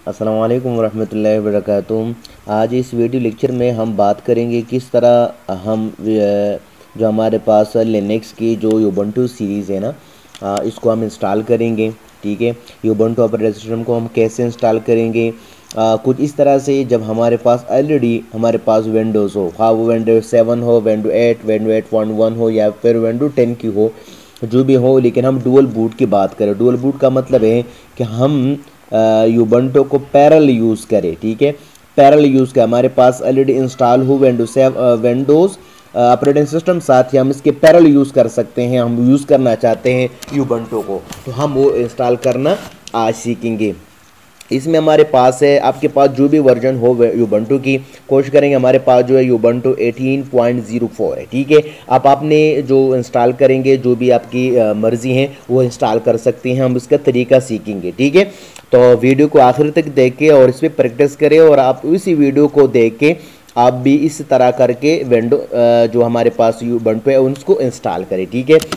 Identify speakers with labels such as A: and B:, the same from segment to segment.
A: अस्सलाम वालेकुम वरहमतुल्लाहि वबरकातुहू। आज इस वीडियो लेक्चर में हम बात करेंगे किस तरह हम जो हमारे पास लिनक्स की जो यूबंटू सीरीज़ है ना, इसको हम इंस्टॉल करेंगे। ठीक है, यूबंटू ऑपरेटिंग सिस्टम को हम कैसे इंस्टॉल करेंगे, कुछ इस तरह से जब हमारे पास ऑलरेडी हमारे पास विंडोज़ हो, हाँ वो विंडोज 7 हो, विंडो 8, विंडो 8.1 हो या फिर विंडो 10 की हो, जो भी हो, लेकिन हम डुअल बूट की बात करें। डुअल बूट का मतलब है कि हम यूबंटो को पैरेलल यूज़ करें। ठीक है, पैरेलल यूज़ का हमारे पास ऑलरेडी इंस्टॉल हो विंडोज़ ऑपरेटिंग सिस्टम, साथ ही हम इसके पैरेलल यूज़ कर सकते हैं। हम यूज़ करना चाहते हैं यूबंटो को, तो हम वो इंस्टॉल करना आज सीखेंगे। इसमें हमारे पास है, आपके पास जो भी वर्जन हो यूबंटू की, कोशिश करेंगे हमारे पास जो है यूबंटू 18.04 है। ठीक है, आपने जो इंस्टॉल करेंगे, जो भी आपकी मर्ज़ी है वो इंस्टॉल कर सकते हैं। हम इसका तरीका सीखेंगे। ठीक है, तो वीडियो को आखिर तक देखें और इस पर प्रैक्टिस करें, और आप इसी वीडियो को देख के आप भी इस तरह करके विंडो जो हमारे पास यूबंटू है उसको इंस्टॉल करें। ठीक है,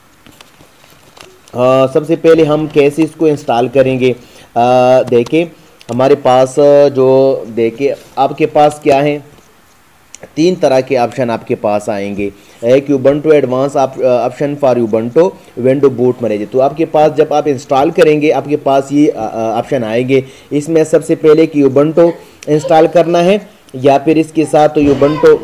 A: सबसे पहले हम कैसे इसको इंस्टॉल करेंगे, देखिए हमारे पास जो देखिए आपके पास क्या है, तीन तरह के ऑप्शन आपके पास आएंगे। एक Ubuntu advance option for Ubuntu window boot manager. तो आपके पास जब आप इंस्टॉल करेंगे आपके पास ये ऑप्शन आएंगे। इसमें सबसे पहले कि यूबंटू इंस्टॉल करना है या फिर इसके साथ तो यूबंटू,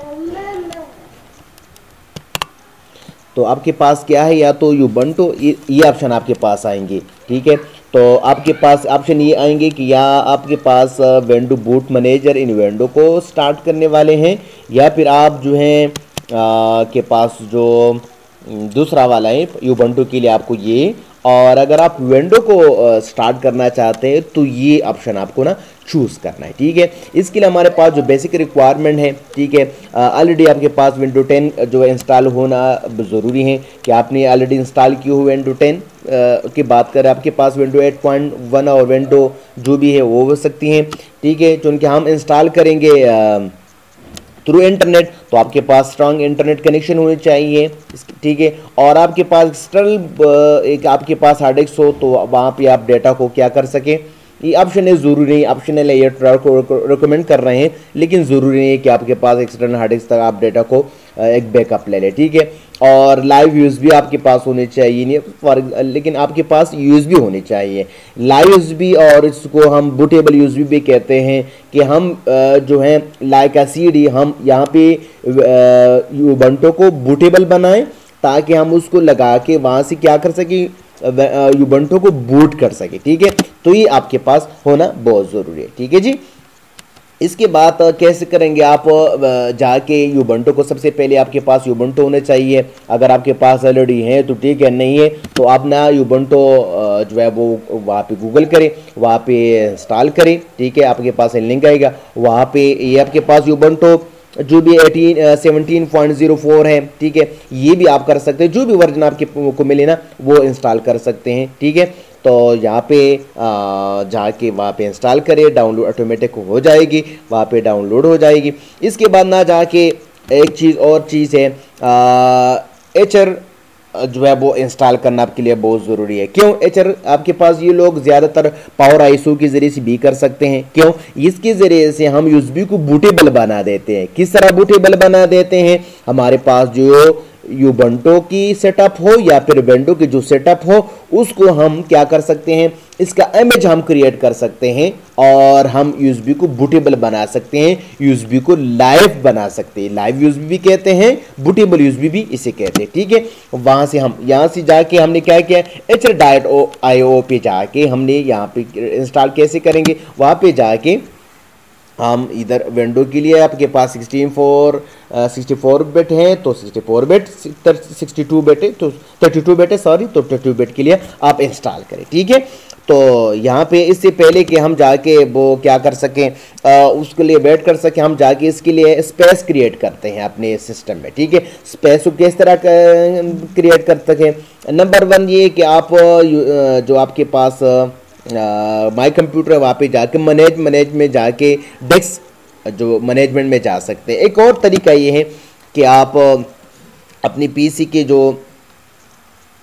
A: तो आपके पास क्या है, या तो यूबंटू, ये ऑप्शन आपके पास आएंगे। ठीक है, तो आपके पास ऑप्शन ये आएंगे कि या आपके पास विंडो बूट मैनेजर इन विंडो को स्टार्ट करने वाले हैं, या फिर आप जो हैं के पास जो दूसरा वाला है यूबंटू के लिए आपको ये, और अगर आप विंडो को स्टार्ट करना चाहते हैं तो ये ऑप्शन आपको ना चूज़ करना है। ठीक है, इसके लिए हमारे पास जो बेसिक रिक्वायरमेंट है, ठीक है, ऑलरेडी आपके पास विंडो 10 जो है इंस्टॉल होना ज़रूरी है कि आपने ऑलरेडी इंस्टॉल की हो विंडो 10 की बात करें। आपके पास विंडो 8.1 और विंडो जो भी है वो हो सकती हैं। ठीक है, चूँकि हम इंस्टॉल करेंगे थ्रू इंटरनेट, तो आपके पास स्ट्रांग इंटरनेट कनेक्शन होनी चाहिए। ठीक है, और आपके पास एक्सटर्नल एक आपके पास हार्ड डिस्क हो, तो वहाँ पे आप डेटा को क्या कर सकें। ये ऑप्शन है, ज़रूरी नहीं, ऑप्शनल है, ये रिकमेंड कर रहे हैं, लेकिन ज़रूरी नहीं है कि आपके पास एक्सटर्नल हार्ड डिस्क तक आप डेटा को एक बैकअप ले लें। ठीक है, और लाइव यूएसबी आपके पास होने चाहिए, नहीं लेकिन आपके पास यूएसबी होने चाहिए, लाइव यूएसबी, और इसको हम बूटेबल यूएसबी भी कहते हैं कि हम जो है लाइक अ सीडी, हम यहाँ पे यूबंटो को बूटेबल बनाएं ताकि हम उसको लगा के वहाँ से क्या कर सकें, यूबंटो को बूट कर सके। ठीक है, तो ये आपके पास होना बहुत ज़रूरी है। ठीक है जी, इसके बाद कैसे करेंगे आप, जाके यूबंटो को सबसे पहले आपके पास यूबंटो होना चाहिए। अगर आपके पास ऑलरेडी है तो ठीक है, नहीं है तो आप ना यूबंटो जो है वो वहाँ पे गूगल करें, वहाँ पे इंस्टॉल करें। ठीक है, आपके पास लिंक आएगा, वहाँ पे ये आपके पास यूबंटो जो भी 17.04 है। ठीक है, ये भी आप कर सकते हैं, जो भी वर्जन आपके को मिले ना वो इंस्टॉल कर सकते हैं। ठीक है, तो यहाँ पे जाके वहाँ पे इंस्टॉल करें, डाउनलोड ऑटोमेटिक हो जाएगी, वहाँ पे डाउनलोड हो जाएगी। इसके बाद ना जाके एक चीज़ और चीज़ है, एचर जो है वो इंस्टॉल करना आपके लिए बहुत ज़रूरी है। क्यों एचर, आपके पास ये लोग ज़्यादातर पावर आईएसओ के ज़रिए से भी कर सकते हैं। क्यों, इसके ज़रिए से हम यूएसबी को बूटेबल बना देते हैं। किस तरह बूटेबल बना देते हैं, हमारे पास जो यूबंटो की सेटअप हो या फिर विंडो की जो सेटअप हो, उसको हम क्या कर सकते हैं, इसका इमेज हम क्रिएट कर सकते हैं और हम यूएसबी को बूटेबल बना सकते हैं, यूएसबी को लाइव बना सकते हैं। लाइव यूएसबी भी कहते हैं, बूटेबल यूएसबी भी इसे कहते हैं। ठीक है, वहां से हम यहाँ से जाके हमने क्या किया, hr.io पे जाके हमने यहाँ पे इंस्टॉल कैसे करेंगे, वहाँ पे जाके हम इधर विंडो के लिए आपके पास 64 बिट है तो 64 बिट, 62 बिट है तो 32 बिट है, सॉरी, तो 32 बिट के लिए आप इंस्टॉल करें। ठीक है, तो यहाँ पे इससे पहले कि हम जाके वो क्या कर सकें, उसके लिए वेट कर सकें, हम जाके इसके लिए स्पेस क्रिएट करते हैं अपने सिस्टम में। ठीक है, स्पेस को किस तरह क्रिएट कर सकें, नंबर 1 ये कि आप जो आपके पास माई कंप्यूटर है वहाँ पे जाके मैनेज में जाके डेस्क जो मैनेजमेंट में जा सकते हैं। एक और तरीका ये है कि आप अपनी पीसी के जो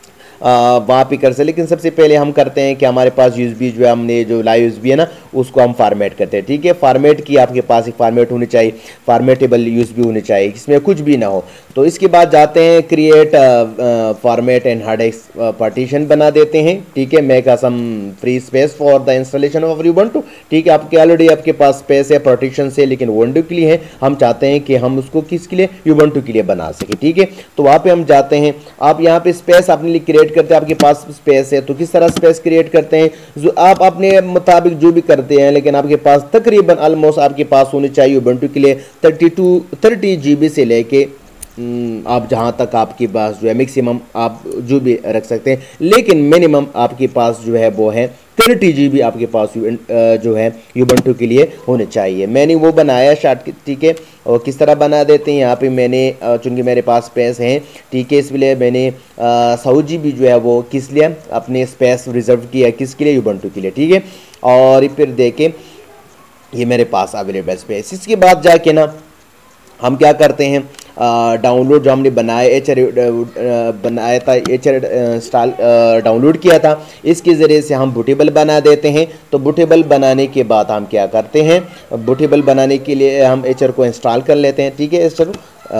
A: वहाँ पे कर सकते। लेकिन सबसे पहले हम करते हैं कि हमारे पास यूएसबी जो है, हमने जो लाइव यूएसबी है ना उसको हम फॉर्मेट करते हैं। ठीक है, फॉर्मेट की आपके पास एक फॉर्मेट होनी चाहिए, फॉर्मेटेबल यूएसबी होनी चाहिए, इसमें कुछ भी ना हो। तो इसके बाद जाते हैं create format and hard disk partition बना देते हैं। ठीक है, make a some free space for the installation of ubuntu। ठीक है, आपके ऑलरेडी आपके पास स्पेस है पार्टीशन से, लेकिन ubuntu के लिए है, हम चाहते हैं कि हम उसको किसके लिए, ubuntu के लिए बना सके। ठीक है, तो वहाँ पे हम जाते हैं, आप यहाँ पे स्पेस अपने लिए क्रिएट करते हैं, आपके पास स्पेस है तो किस तरह स्पेस क्रिएट करते हैं, जो आप अपने मुताबिक जो भी करते हैं, लेकिन आपके पास तकरीबन ऑलमोस्ट आपके पास होनी चाहिए ubuntu के लिए 30 GB से लेके आप जहाँ तक आपके पास जो है मैक्सिमम आप जो भी रख सकते हैं, लेकिन मिनिमम आपके पास जो है वो है 30 GB आपके पास जो है ubuntu के लिए होने चाहिए। मैंने वो बनाया शार्ट। ठीक है, और किस तरह बना देते हैं, यहाँ पे मैंने चूँकि मेरे पास स्पेस है, ठीक है, इसलिए मैंने 100 GB जो है वो किस लिए अपने स्पेस रिजर्व किया, किसके लिए, ubuntu के लिए। ठीक है, और फिर देखें ये मेरे पास अवेलेबल स्पेस। इसके बाद जाके ना हम क्या करते हैं, डाउनलोड जो हमने बनाया बनाया था, इंस्टॉल डाउनलोड किया था, इसके ज़रिए से हम बूटेबल बना देते हैं। तो बूटेबल बनाने के बाद हम क्या करते हैं, बूटेबल बनाने के लिए हम एचर को इंस्टॉल कर लेते हैं। ठीक है, एचर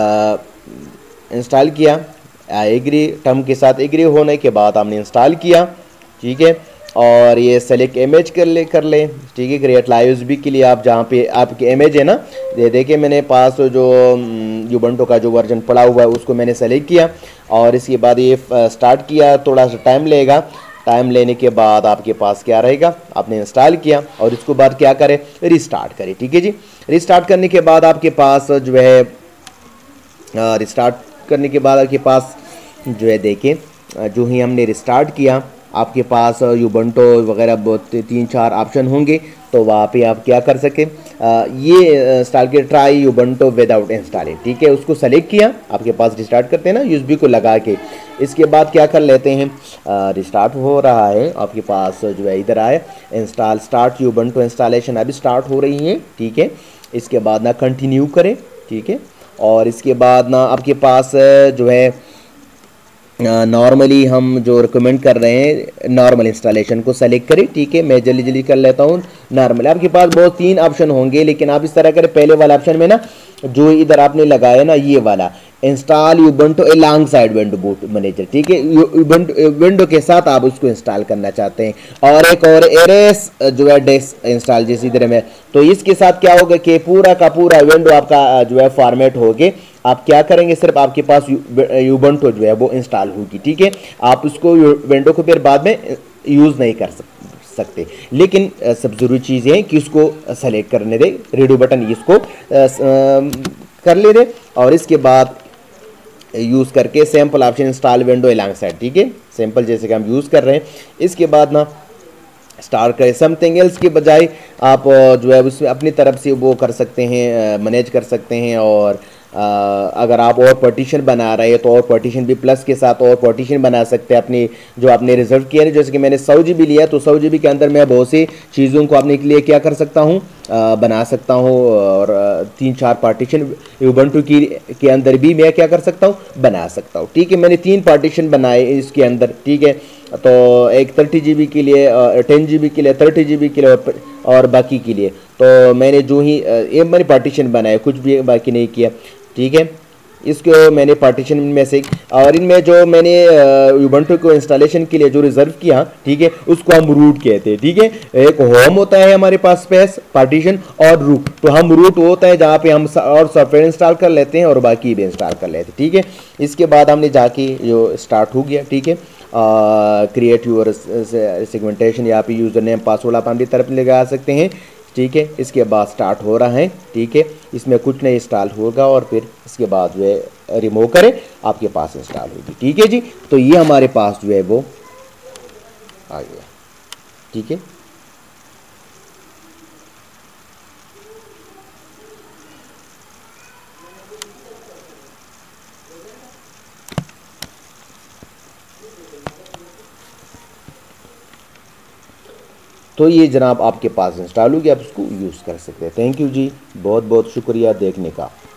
A: इंस्टॉल किया, एग्री टर्म के साथ एग्री होने के बाद हमने इंस्टॉल किया। ठीक है, और ये सेलेक्ट इमेज कर ले। ठीक है, क्रिएट लाइव यूएसबी के लिए आप जहाँ पे आपकी इमेज है ना, ये देखिए मैंने पास जो ubuntu का जो वर्जन पड़ा हुआ है उसको मैंने सेलेक्ट किया, और इसके बाद ये स्टार्ट किया। थोड़ा सा टाइम लेगा, टाइम लेने के बाद आपके पास क्या रहेगा, आपने इंस्टॉल किया और इसको बाद क्या करें, रिस्टार्ट करें। ठीक है जी, रिस्टार्ट करने के बाद आपके पास जो है रिस्टार्ट करने के बाद आपके पास जो है देखें, जो ही हमने रिस्टार्ट किया आपके पास ubuntu वगैरह बहुत 3-4 ऑप्शन होंगे, तो वहाँ पे आप क्या कर सकें, ये स्टार्ट के ट्राई ubuntu विदाउट इंस्टॉलिंग। ठीक है, उसको सेलेक्ट किया, आपके पास रिस्टार्ट करते हैं ना यूएसबी को लगा के। इसके बाद क्या कर लेते हैं, रिस्टार्ट हो रहा है, आपके पास जो है इधर आए इंस्टॉल स्टार्ट ubuntu इंस्टॉलेशन अभी स्टार्ट हो रही है। ठीक है, इसके बाद ना कंटिन्यू करें। ठीक है, और इसके बाद ना आपके पास जो है नॉर्मली हम जो रिकमेंड कर रहे हैं नॉर्मल इंस्टॉलेशन को सेलेक्ट करें। ठीक है, मैं जल्दी जल्दी कर लेता हूँ। नॉर्मल आपके पास बहुत 3 ऑप्शन होंगे, लेकिन आप इस तरह करें, पहले वाला ऑप्शन में ना जो इधर आपने लगाया ना ये वाला install ubuntu alongside window boot manager. ठीक है, विंडो के साथ आप उसको इंस्टॉल करना चाहते हैं, और एक और एरेस जो है डेस्क इंस्टॉल जैसे इधर में, तो इसके साथ क्या होगा कि पूरा का पूरा विंडो आपका जो है फॉर्मेट हो गए। आप क्या करेंगे, सिर्फ आपके पास ubuntu जो है वो इंस्टॉल होगी। ठीक है, आप उसको विंडो को फिर बाद में यूज़ नहीं कर सकते, लेकिन सब जरूरी चीज़ है कि उसको सेलेक्ट करने दे, रेडियो बटन इसको कर ले दे, और इसके बाद यूज़ करके sample option install window alongside. ठीक है, सैम्पल जैसे कि हम यूज़ कर रहे हैं। इसके बाद ना स्टार्ट करें, समथिंग एल्स के बजाय आप जो है उसमें अपनी तरफ से वो कर सकते हैं, मैनेज कर सकते हैं, और अगर आप और पार्टीशन बना रहे हैं तो और पार्टीशन भी प्लस के साथ और पार्टीशन बना सकते हैं अपनी जो आपने रिजर्व किया है। जैसे कि मैंने 100 GB लिया, तो 100 GB के अंदर मैं बहुत सी चीज़ों को अपने के लिए क्या कर सकता हूँ, बना सकता हूँ, और 3-4 पार्टीशन ubuntu के अंदर भी मैं क्या कर सकता हूँ, बना सकता हूँ। ठीक है, मैंने 3 पार्टीशन बनाए इसके अंदर। ठीक है, तो एक 30 GB के लिए, 10 GB के लिए, 30 GB के लिए, और बाकी के लिए तो मैंने जो ही ये मैंने पार्टीशन बनाए, कुछ भी बाकी नहीं किया। ठीक है, इसको मैंने पार्टीशन में से, और इनमें जो मैंने ubuntu को इंस्टॉलेशन के लिए जो रिजर्व किया, ठीक है, उसको हम रूट कहते हैं। ठीक है, एक होम होता है हमारे पास स्पेस पार्टीशन, और रूट, तो हम रूट होता है जहाँ पे हम और सॉफ्टवेयर इंस्टॉल कर लेते हैं और बाकी भी इंस्टॉल कर लेते हैं। ठीक है, इसके बाद हमने जाके जो स्टार्ट हो गया। ठीक है, क्रिएट यूर सेगमेंटेशन, यहाँ पे यूज़र नेम पासवर्ड आप अपनी तरफ लगा सकते हैं। ठीक है, इसके बाद स्टार्ट हो रहा है। ठीक है, इसमें कुछ नहीं इंस्टॉल होगा, और फिर इसके बाद जो है रिमूव करें, आपके पास इंस्टॉल होगी। ठीक है जी, तो ये हमारे पास जो है वो आ गया। ठीक है, तो ये जनाब आपके पास इंस्टॉल हो गया, आप उसको यूज़ कर सकते हैं। थैंक यू जी, बहुत बहुत शुक्रिया देखने का।